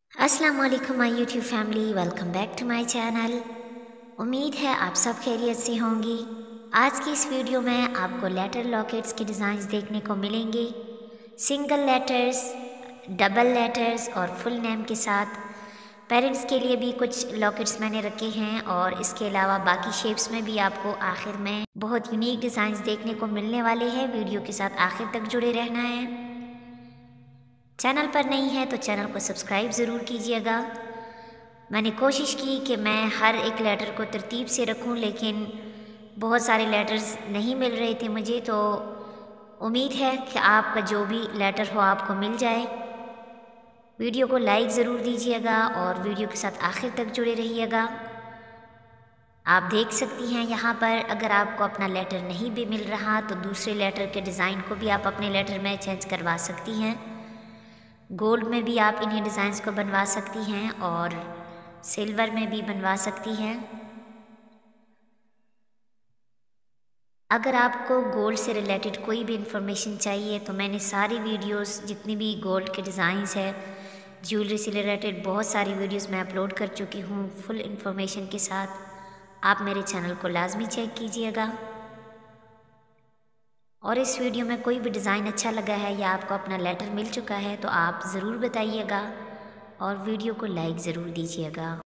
अस्सलाम वालेकुम my YouTube family, welcome back to my channel. उम्मीद है आप सब खैरियत से होंगी। आज की इस वीडियो में आपको लेटर लॉकेट्स के डिज़ाइंस देखने को मिलेंगे। सिंगल लेटर्स, डबल लेटर्स और फुल नेम के साथ। पेरेंट्स के लिए भी कुछ लॉकेट्स मैंने रखे हैं और इसके अलावा बाकी शेप्स में भी आपको आखिर में बहुत यूनिक डिज़ाइंस देखने को मिलने वाले हैं। वीडियो के साथ आखिर तक जुड़े रहना है। चैनल पर नहीं है तो चैनल को सब्सक्राइब ज़रूर कीजिएगा। मैंने कोशिश की कि मैं हर एक लेटर को तरतीब से रखूं, लेकिन बहुत सारे लेटर्स नहीं मिल रहे थे मुझे, तो उम्मीद है कि आपका जो भी लेटर हो आपको मिल जाए। वीडियो को लाइक ज़रूर दीजिएगा और वीडियो के साथ आखिर तक जुड़े रहिएगा। आप देख सकती हैं यहाँ पर, अगर आपको अपना लेटर नहीं भी मिल रहा तो दूसरे लेटर के डिज़ाइन को भी आप अपने लेटर में चेंज करवा सकती हैं। गोल्ड में भी आप इन्हीं डिज़ाइंस को बनवा सकती हैं और सिल्वर में भी बनवा सकती हैं। अगर आपको गोल्ड से रिलेटेड कोई भी इंफॉर्मेशन चाहिए तो मैंने सारी वीडियोस, जितनी भी गोल्ड के डिज़ाइंस है, ज्वेलरी से रिलेटेड बहुत सारी वीडियोस मैं अपलोड कर चुकी हूँ फुल इंफॉर्मेशन के साथ। आप मेरे चैनल को लाजमी चेक कीजिएगा। और इस वीडियो में कोई भी डिज़ाइन अच्छा लगा है या आपको अपना लेटर मिल चुका है तो आप ज़रूर बताइएगा और वीडियो को लाइक ज़रूर दीजिएगा।